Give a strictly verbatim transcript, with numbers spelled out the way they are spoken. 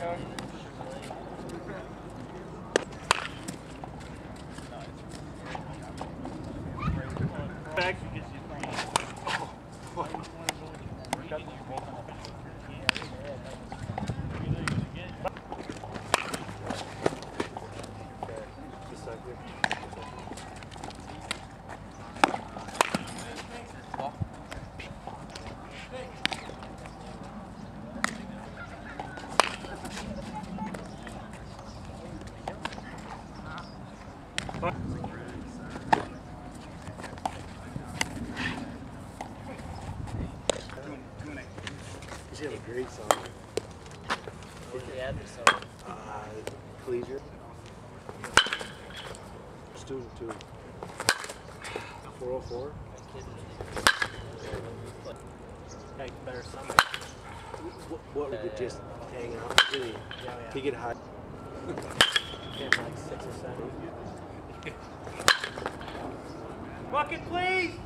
Back. You have a great song. What did you add this song? Uh, Collegiate. Student too. four oh four. Like better summer. What, what we could just hang out, really Yeah, yeah. take it high. Get like six or seven. Bucket, please!